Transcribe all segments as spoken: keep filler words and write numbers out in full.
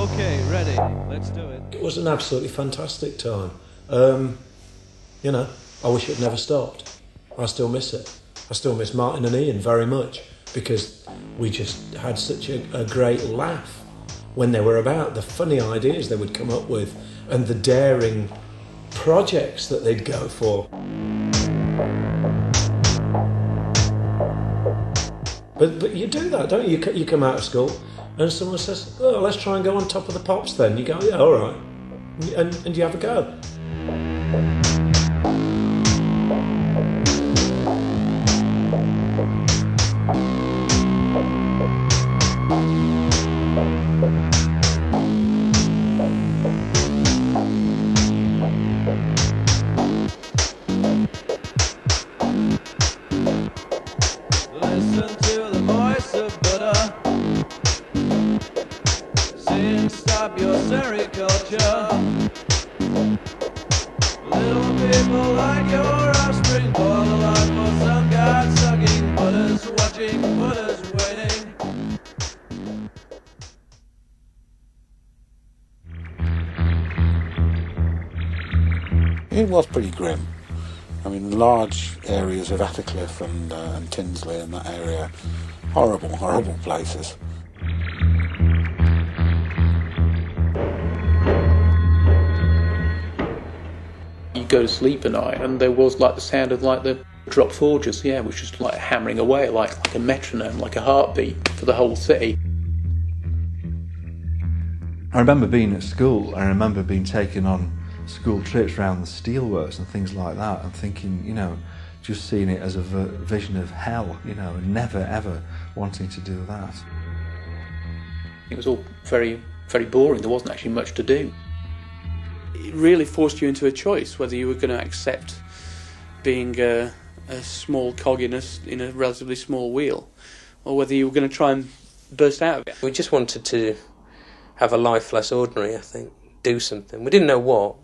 Okay, ready. Let's do it. It was an absolutely fantastic time. Um, you know, I wish it had never stopped. I still miss it. I still miss Martin and Ian very much because we just had such a, a great laugh when they were about, the funny ideas they would come up with and the daring projects that they'd go for. But but you do that, don't you? You come out of school and someone says, oh, let's try and go on top of the pops then. You go, yeah, all right. And, and you have a go. Listen to the voice of Buddha. Sing, stop your sericulture. Little people like your offspring boil the life for some god sucking. Buddha's watching, Buddha's waiting. It was pretty grim. I mean, large areas of Attercliffe and, uh, and Tinsley and that area, horrible, horrible places. You go to sleep at night and there was like the sound of like the drop forges, yeah, which was like hammering away like, like a metronome, like a heartbeat for the whole city. I remember being at school, I remember being taken on school trips around the steelworks and things like that and thinking, you know, just seeing it as a vision of hell, you know, and never ever wanting to do that. It was all very, very boring. There wasn't actually much to do. It really forced you into a choice whether you were going to accept being a, a small cog in a, in a relatively small wheel or whether you were going to try and burst out of it. We just wanted to have a life less ordinary, I think, do something. We didn't know what.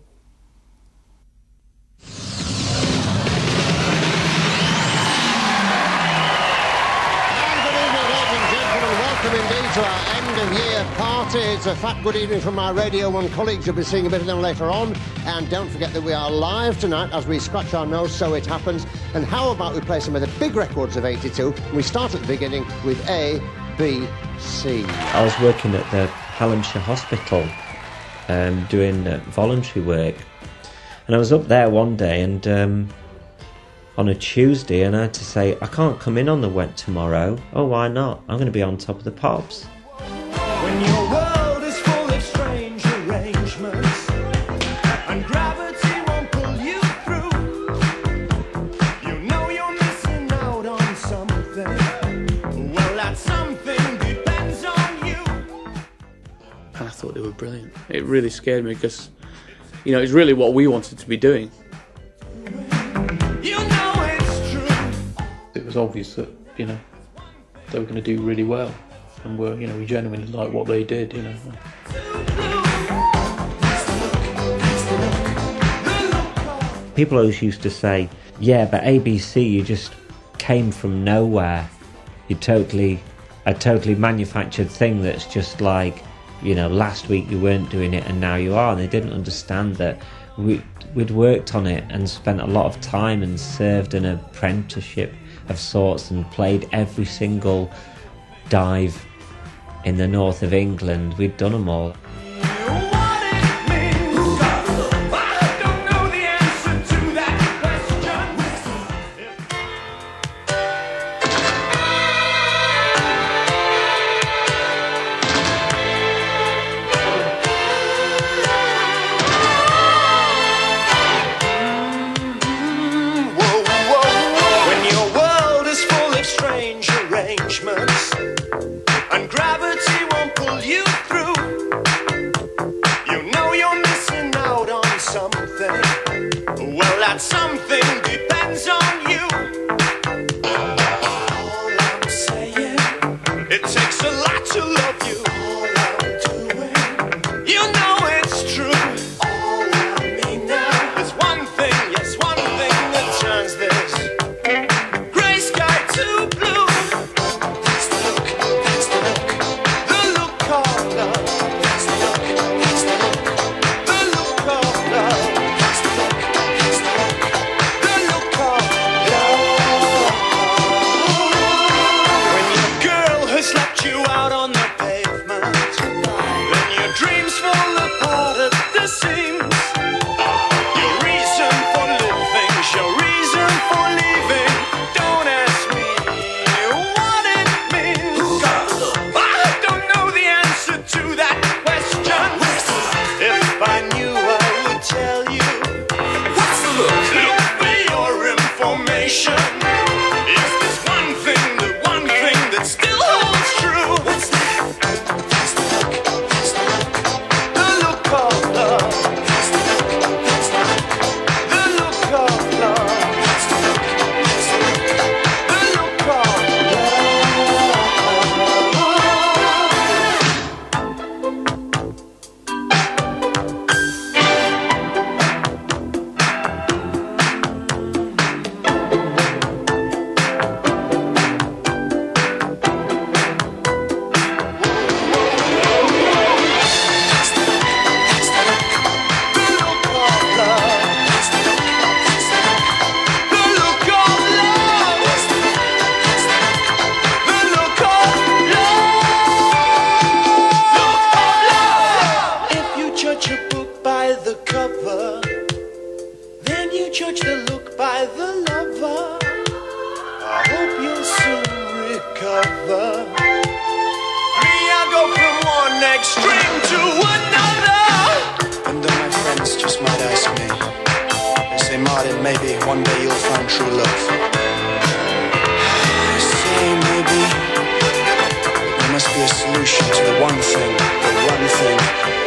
To our end-of-year party. It's a fat good evening from my Radio one colleagues. You'll be seeing a bit of them later on. And don't forget that we are live tonight as we scratch our nose, so it happens. And how about we play some of the big records of eighty-two? We start at the beginning with A, B, C. I was working at the Hallamshire Hospital um, doing uh, voluntary work. And I was up there one day and um, on a Tuesday, and I had to say, I can't come in on the wet tomorrow. Oh, why not? I'm going to be on top of the pops. When your world is full of strange arrangements and gravity won't pull you through, you know you're missing out on something. Well, that something depends on you. And I thought they were brilliant. It really scared me because, you know, it's really what we wanted to be doing. It was obvious that, you know, they were going to do really well, and were, you know, we genuinely liked what they did, you know. People always used to say, yeah, but A B C, you just came from nowhere. You totally, a totally manufactured thing that's just like, you know, last week you weren't doing it and now you are. And they didn't understand that we, we'd worked on it and spent a lot of time and served an apprenticeship of sorts and played every single dive in the north of England. We'd done them all. And gravity won't pull you through. You know you're missing out on something. Well, that something depends on you. All I'm saying, it takes a lot to love you. All I'm doing, you know it's true. All I mean now is one thing, yes, one thing that turns this grey sky to blue. That's the look, that's the look, the look called love. That's the look. you out on the pavement. Then your dreams fall apart at the seams. Your reason for living, your reason for leaving. Don't ask me what it means. I don't know the answer to that question. If I knew, I would tell you. What's the look? Look for your information. Is this one thing, the one thing that still holds true? What's that? That's the look. That's the look. The look of love. That's the look. That's the look. The look of love. That's the look. That's the look. The look of extreme to another. And then my friends just might ask me, they say, Martin, maybe one day you'll find true love. I say maybe there must be a solution to the one thing, the one thing